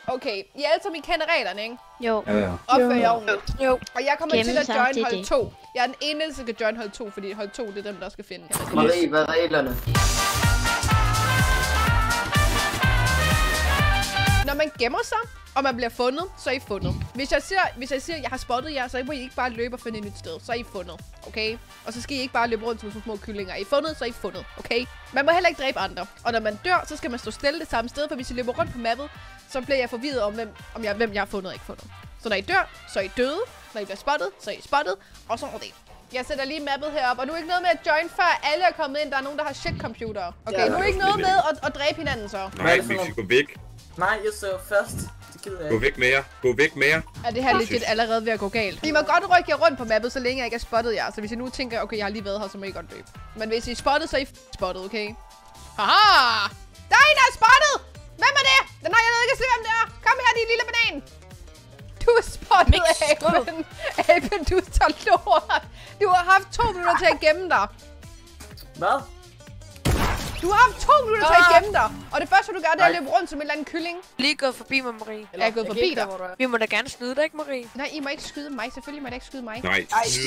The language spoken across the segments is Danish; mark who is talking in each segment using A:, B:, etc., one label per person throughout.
A: Okay, I alle sammen, I kender reglerne, ikke?
B: Jo.
C: Ja.
A: Opfør jer ordentligt.
B: Jo.
A: Og jeg kommer til at
B: Gemme
A: join
B: sig,
A: hold
B: det.
A: 2. Jeg er den eneste, der kan join hold 2, fordi hold 2, det er dem, der skal finde.
D: Marie, hvad er reglerne?
A: Når man gemmer sig, og man bliver fundet, så er I fundet. Hvis jeg siger, at jeg har spottet jer, så må I ikke bare løbe og finde et nyt sted. Så er I fundet, okay? Og så skal I ikke bare løbe rundt som små kyllinger. I fundet, så er I fundet, okay? Man må heller ikke dræbe andre. Og når man dør, så skal man stå stille det samme sted, for hvis I løber rundt på mappet, så bliver jeg forvirret om, hvem jeg har fundet og ikke fundet. Så når I dør, så er I døde. Når I bliver spottet, så er I spottet. Og sådan er det. Jeg sætter lige mappet herop, og nu er ikke noget med at join, før alle er kommet ind. Der er nogen, der har shit-computer. Okay, nu er ikke noget med at dræbe hinanden så.
C: Nej, Mixi, gå væk.
D: Nej, jeg så først. Det gider jeg
C: Gå væk med jer. Gå væk med jer.
A: Er det her legit allerede ved at gå galt? I må godt rykke jer rundt på mappet, så længe jeg ikke har spottet jer. Så hvis I nu tænker, okay, jeg har lige været her, så må I godt løbe. Men hvis I er spottet, så er I spottet, okay? Haha! Der er en, der er spottet! Hvem er det? Den har jeg ikke at se, hvem det er. Kom her, din lille banan. Du er spottet, Aben. Aben, du er så lort. Du har haft 2 minutter til at gemme dig.
D: Hvad?
A: Du har haft 2 minutter til at gemme dig. Og det første, du gør, det er at løbe rundt som en eller anden kylling.
E: Lige gået forbi mig, Marie.
A: Jeg er gået forbi dig.
E: Vi må da gerne snyde dig, ikke, Marie?
A: Nej, I må ikke skyde mig. Selvfølgelig må I ikke skyde mig.
C: Nej,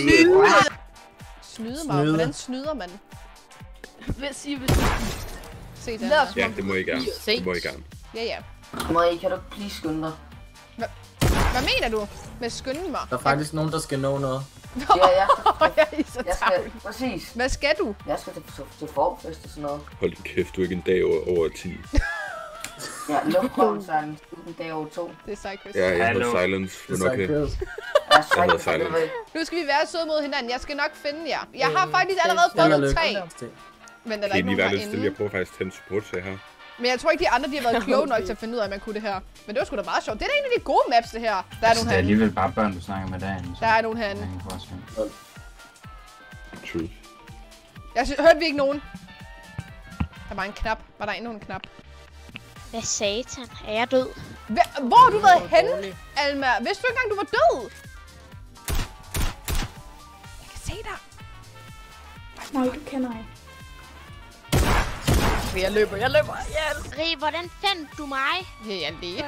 A: Snyde mig? Hvordan snyder man?
E: Hvis I vil.
A: Se den.
C: ja, det må I gerne. Det må I gerne.
A: Ja, ja.
D: Marie, kan du please skynde dig?
A: Hvad mener du med skynde mig?
D: Der er faktisk nogen, der skal nå noget.
A: Ja, jeg er så
D: jeg skal, præcis.
A: Hvad skal du?
D: Jeg skal til forfest og sådan noget.
C: Hold din kæft, du er ikke en dag over 10.
D: Ja, lufthavn silence. Du er en dag over 2.
A: Det er Cypress.
C: Ja, jeg havde silence, men okay.
D: Jeg
C: havde silence.
A: Nu skal vi være søde mod hinanden. Jeg skal nok finde jer. Jeg har faktisk allerede fundet 3. Men er der ikke nogen herinde?
C: Jeg prøver faktisk at tænde support til her.
A: Men jeg tror ikke, de andre de har været kloge nok til at finde ud af, at man kunne det her. Men det var sgu da meget sjovt. Det er da en af de gode maps, det her. Der er nogen
F: det er alligevel bare børn, du snakker med derinde.
A: Der er nogen herinde.
C: True.
A: Hørte vi ikke nogen? Der var en knap. Var der endnu en knap?
B: Hvad satan? Er jeg død?
A: Hvor har du været henne, Alma? Vidste du ikke engang, du var død? Jeg kan se dig.
G: Nej, du kender ikke.
E: Jeg løber. Yes!
B: Rie, hvordan fandt du mig?
A: Ja, jeg ledte.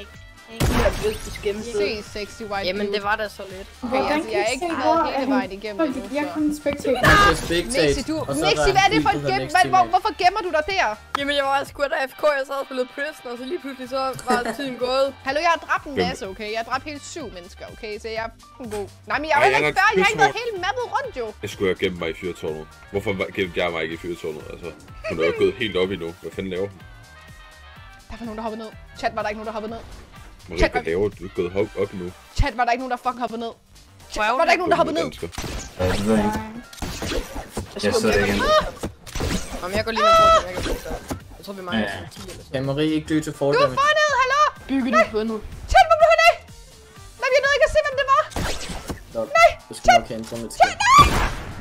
A: Se, sexy white.
E: Jamen, det var da så lidt.
A: Okay, altså, jeg er ikke været hele vejen igennem endnu.
G: Jeg er kun spectate.
A: Mixi, hvad er det for en gem? Hvorfor gemmer du dig der?
E: Jamen, jeg var sgu da AFK, jeg sad og spillede Prison, og så lige pludselig så var tiden gået.
A: Hallo, jeg har dræbt en masse, okay? Jeg har dræbt hele 7 mennesker, okay? Så jeg er god. Nej, men jeg er ikke færdig. Jeg har ikke været hele mappet rundt, jo.
C: Jeg skulle have gemt mig i fyrtårnet. Hvorfor gemte jeg mig ikke i fyrtårnet? Altså, hun er jo gået helt op endnu. Hvad fanden laver hun?
A: Der var nogen, der hoppede ned. Chat, var der ikke nogen, der hoppede ned?
C: Marie, hvad laver du? Du er gået op endnu.
A: Chat, var der ikke nogen, der fucking hoppede ned? Chat, var der ikke nogen, der hoppede ned?
F: Ja, det ved jeg ikke. Jeg sidder igen.
E: Jamen, jeg går lige med på, jeg kan bruge det. Jeg tror, vi mangler 10 eller sådan.
D: Kan Marie ikke dø til
A: Du
D: fordel?
A: er fundet, hallo?
E: Bygge nu på nu.
A: Chat, hvor blev han af? Nej, jeg nåede ikke at se, hvem det var.
D: Nej, det skal nok ændre med
A: Chat, nej!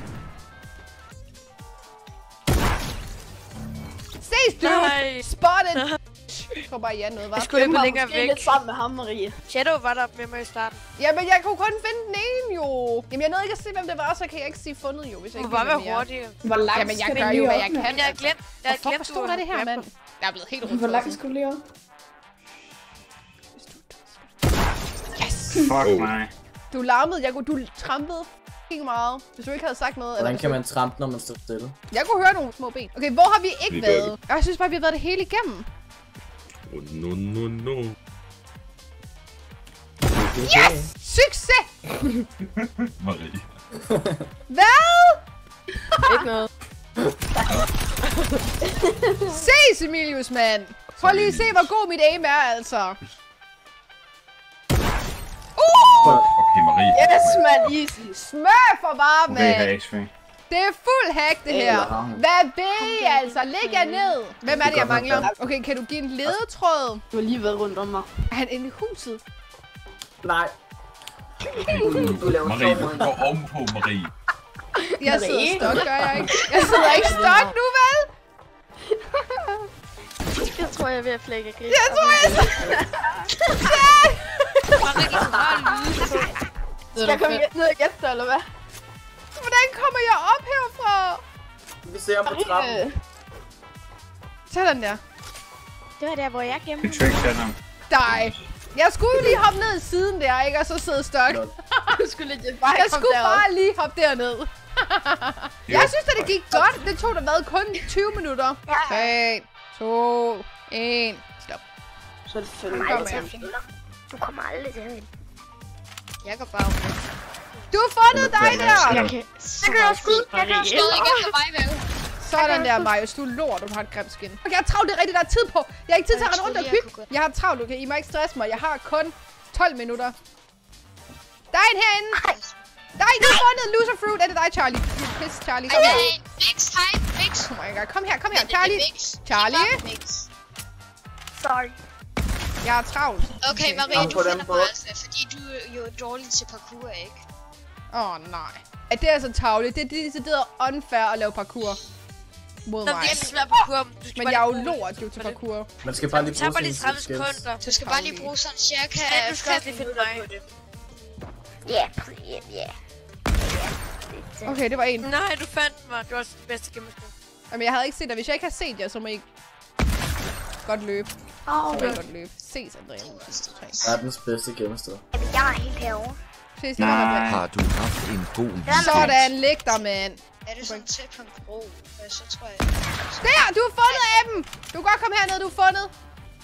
A: Ses, du! Spotted! Jeg tror bare, noget var.
E: Jeg skulle løbe længere væk.
G: lidt sammen med ham, Marie.
E: Shadow var der med mig i starten.
A: Jamen, jeg kunne kun finde den ene, jo. Jamen, jeg nåede ikke at se, hvem det var, så kan jeg ikke sige fundet, jo. Hvis jeg
E: Du
A: ikke
E: må bare
A: ved, hvem
E: være hurtigere.
G: Hvor langt
A: Jamen, jeg
G: skal
A: gør
G: det
A: jo,
G: lige
A: hvad
G: op,
A: jeg
G: mand?
A: kan.
E: Jeg har glemt.
A: Hvorfor forstår jeg det her, mand? Jeg er blevet helt rundt.
G: Hvor langt skal du lige op?
A: Yes!
F: Fuck mig.
A: Du larmede, du trampede f***ing meget. Hvis du ikke havde sagt noget.
D: Hvordan kan man trampe, når man står stille?
A: Jeg kunne høre nogle små ben. Okay, hvor har vi ikke
C: Vi
A: været? Jeg synes bare, vi har været det hele igennem.
C: No.
A: Yes! Succes!
F: Marie.
A: Hvad?
E: Ikke noget.
A: Ses, Emilius, mand! Prøv lige at se, hvor god mit aim er, altså.
F: Okay, Marie.
A: Yes, man, easy. Smør for bare,
F: Okay, her
A: mand.
F: X-ray.
A: Det er fuld hack, det her. Hvad ved I, altså? Læg jer ned. Hvem er det, jeg mangler? Okay, kan du give en ledetråd?
G: Du har lige været rundt om mig.
A: Er han inde i huset?
D: Nej.
F: Du laver Marie, du går ovenpå, Marie.
A: Jeg sidder stok, gør jeg ikke? Jeg sidder ikke stok nu, vel?
E: Jeg tror, jeg er ved at flække af gris.
A: Jeg tror, jeg
G: Skal jeg komme ned og gætte dig, eller hvad?
A: Hvordan kommer jeg op herfra?
D: Vi ser på trappen.
A: Sådan der.
B: Det var der, hvor jeg gemte
F: Det er trick, Shadow.
A: dig! Jeg skulle jo lige hoppe ned i siden der, ikke? Og så sidde stok.
G: Du skulle legit bare
A: Jeg
G: komme
A: skulle
G: derop.
A: bare lige hoppe derned. Jeg synes, at det gik godt. Det tog da kun 20 minutter. 3, 2, 1. Stop.
G: Så er det fedt.
A: Kom her.
B: Du kommer aldrig til hende.
E: Jeg går bare med.
A: Du har fundet dig der!
B: Jeg kan også skud. Jeg kan også skud.
A: Sådan der, Marius. Du er lort, du har et grimt skin. Okay, jeg har travlt, det er rigtigt, der er tid på. Jeg har ikke tid til at rende rundt og hygge. Jeg har travlt, okay? I må ikke stresse mig. Jeg har kun 12 minutter. Der er en herinde. Der er en, du har fundet loser fruit. Er det dig, Charlie? Du er pis, Charlie. Kom her.
B: Mix.
A: Oh my god. Kom her, Charlie. Charlie.
B: Sorry.
A: Jeg er travlt.
H: Okay, Marie, du finder mig altså, fordi du er jo dårlig til parkour, ikke?
A: Nej. Det er altså tavligt. Det er decideret unfair at lave parkour mod mig.
E: Det er svært parkour.
A: Men jeg er jo lort jo til parkour.
I: Man skal bare lige bruge
E: lige 30 sekunder.
H: Du skal bare lige bruge sådan cirka
E: Du skal også lige finde mig.
B: Ja.
A: Okay, det var en.
E: Nej, du fandt mig. Du var det bedste gennemspil.
A: Jamen, jeg havde ikke set dig. Hvis jeg ikke har set jer, så må I godt løbe. Så må I godt løbe. Ses, Andrea.
I: Verdens bedste gemmested.
B: Jeg er helt herovre.
A: Ses, jeg kommer
J: Har du haft en god
A: med. Sådan, læg dig, mand.
H: Er det sådan tæt på en bro? Så tror jeg...
A: Der, du har fundet Eben. Du kan godt komme herned, du har fundet.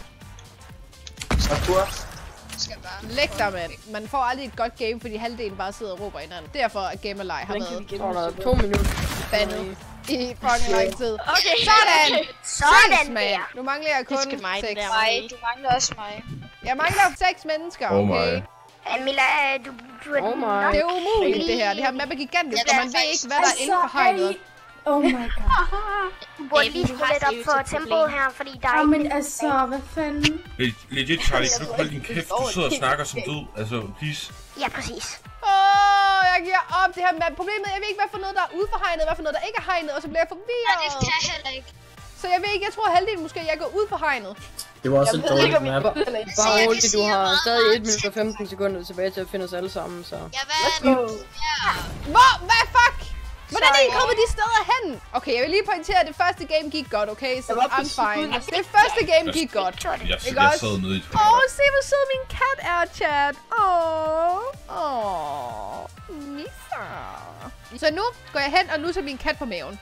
A: Læg dig, mand. Man får aldrig et godt game, fordi halvdelen bare sidder og råber hinanden. Derfor er Game Alive har været
G: 2 minutter.
A: bandet i fucking lang tid.
B: Okay.
A: Sådan!
B: Sådan
A: Man. Nu mangler jeg kun 6.
H: Nej, du mangler også mig.
A: Jeg mangler 6 mennesker, okay?
B: Mila, du er
A: Det er umuligt, det her. Det her map er gigantisk, og man ved ikke, hvad der er inden for hegnet.
K: Oh my god.
B: Du burde lige skrue lidt op for tempoet her, fordi der er
K: men altså, hvad fanden?
C: Legit, Charlie, kan du holde din kæft? Du sidder og snakker som død. Altså, please.
B: Ja, præcis.
A: Jeg giver op det her map. Problemet er, jeg ved ikke, hvad for noget, der er ude for hegnet, hvad for noget, der ikke er hegnet, og så bliver jeg forvirret.
H: Ja, det kan jeg heller ikke.
A: Så jeg ved ikke, jeg tror halvdelen måske, jeg går ud for hegnet.
I: Det var også en dårlig map.
G: Bare roligt, du har stadig 1 minut og 15 sekunder tilbage til at finde os alle sammen, så...
H: Ja, hvad?
A: Hvad fuck? Hvordan er I kommet de steder hen? Okay, jeg vil lige pointere, at det første game gik godt, okay? Så I'm fine. Det første game gik godt.
C: Jeg sad nede i et
A: se hvor sød min kat er, chat. Misa. Så nu går jeg hen og nusser min kat på maven.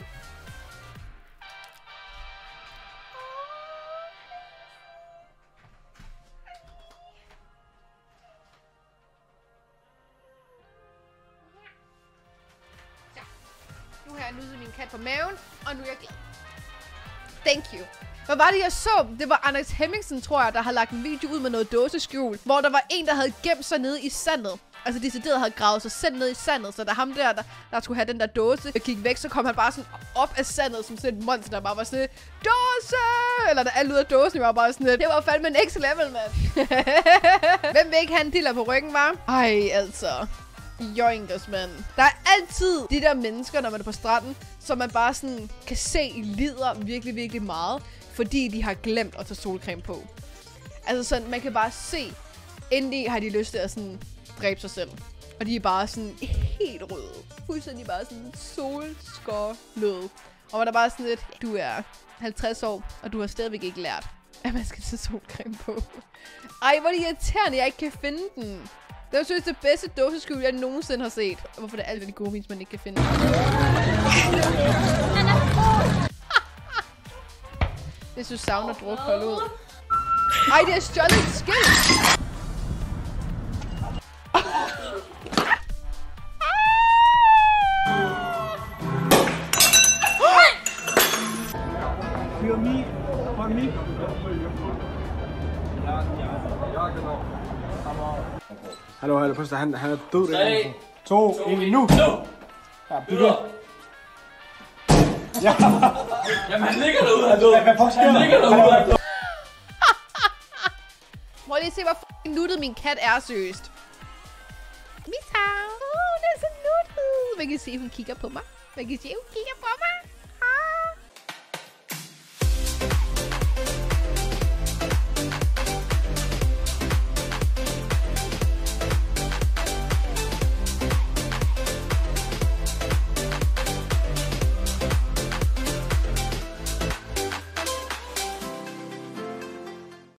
A: Nu har jeg nusset min kat på maven, og nu er jeg glad. Thank you. Hvad var det, jeg så? Det var Anders Hemmingsen, tror jeg, der havde lagt en video ud med noget dåseskjul, hvor der var en, der havde gemt sig nede i sandet. Altså decideret havde gravet sig selv ned i sandet, så da ham der skulle have den der dåse, gik væk, så kom han bare sådan op af sandet, som sådan et monster, der bare var sådan, dåse! Eller der alt ud af dåsen, var bare sådan, det var fandme next level, mand. Hvem vil ikke have en diller på ryggen, var? Ej, altså. Joinkers, mand. Der er altid de der mennesker, når man er på stranden, som man bare sådan kan se lider virkelig, virkelig meget, fordi de har glemt at tage solcreme på. Altså sådan, man kan bare se, indeni har de lyst til at sådan dræbe sig selv. Og de er bare sådan helt røde. Fuldstændig bare sådan solskårløde. Og man er bare sådan lidt, du er 50 år, og du har stadigvæk ikke lært, at man skal tage solcreme på. Ej, hvor er det irriterende, jeg ikke kan finde den. Det er jo det bedste dåseskjul, jeg nogensinde har set. Og hvorfor det er alt de gode memes, man ikke kan finde. Hvis du savner druk, hold ud. Ej, det er stjålet et skilt.
L: Hallo, poster. Han er død. 3, 2, 1, nu! Ja, bygge. Ja.
F: Jamen, han ligger derude, han død. Han ligger derude.
A: Prøv lige at se, hvor f***ing nuttet min kat er, seriøst. Misa! Det er så nuttet. Man kan se, hun kigger på mig. Man kan se, hun kigger på mig.